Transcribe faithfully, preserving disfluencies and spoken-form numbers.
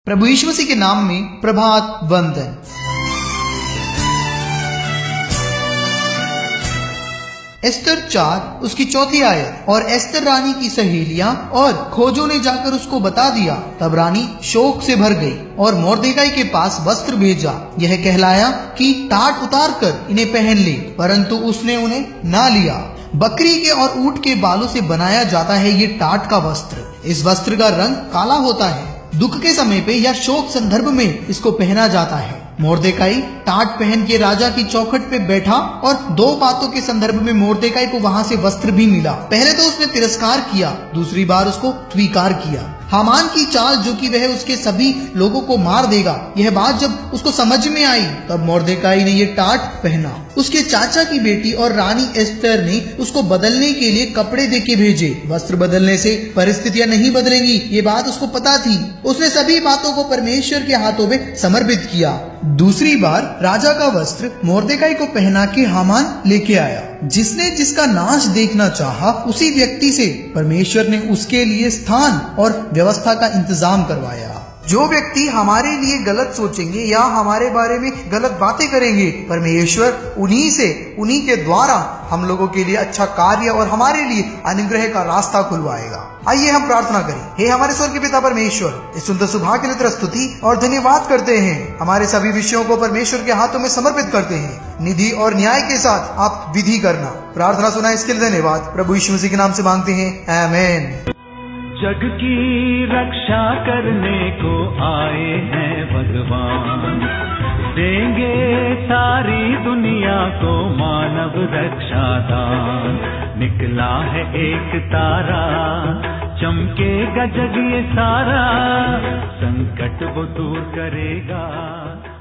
प्रभु यीशु मसीह के नाम में प्रभात वंदन। एस्तर चार उसकी चौथी आयत। और एस्तर रानी की सहेलियां और खोजों ने जाकर उसको बता दिया। तब रानी शोक से भर गई और मोर्देकाई के पास वस्त्र भेजा। यह कहलाया कि टाट उतार कर इन्हें पहन ले, परंतु उसने उन्हें ना लिया। बकरी के और ऊंट के बालों से बनाया जाता है ये टाट का वस्त्र। इस वस्त्र का रंग काला होता है। दुख के समय पे या शोक संदर्भ में इसको पहना जाता है। मोर्देकाई टाट पहन के राजा की चौखट पे बैठा और दो बातों के संदर्भ में मोर्देकाई को वहां से वस्त्र भी मिला। पहले तो उसने तिरस्कार किया, दूसरी बार उसको स्वीकार किया। हामान की चाल जो कि वह उसके सभी लोगों को मार देगा, यह बात जब उसको समझ में आई तब मोर्देकाई ने ये टाट पहना। उसके चाचा की बेटी और रानी एस्तर ने उसको बदलने के लिए कपड़े देके भेजे। वस्त्र बदलने से परिस्थितियां नहीं बदलेंगी, ये बात उसको पता थी। उसने सभी बातों को परमेश्वर के हाथों में समर्पित किया। दूसरी बार राजा का वस्त्र मोर्देकाई को पहना के हामान लेके आया। जिसने जिसका नाश देखना चाहा, उसी व्यक्ति से परमेश्वर ने उसके लिए स्थान और व्यवस्था का इंतजाम करवाया। जो व्यक्ति हमारे लिए गलत सोचेंगे या हमारे बारे में गलत बातें करेंगे, परमेश्वर उन्हीं से, उन्हीं के द्वारा हम लोगों के लिए अच्छा कार्य और हमारे लिए अनुग्रह का रास्ता खुलवाएगा। आइए हम प्रार्थना करें। हे हमारे स्वर्गीय पिता परमेश्वर, इस सुंदर सुबह के लिए तेरा स्तुति और धन्यवाद करते हैं। हमारे सभी विषयों को परमेश्वर के हाथों में समर्पित करते हैं। निधि और न्याय के साथ आप विधि करना। प्रार्थना सुना इसके लिए धन्यवाद। प्रभु यीशु मसीह के नाम से मांगते हैं, आमीन। जग की रक्षा करने को आए हैं भगवान, देंगे सारी दुनिया को मानव रक्षा दान। निकला है एक तारा, चमकेगा जग ये सारा, संकट वो दूर करेगा।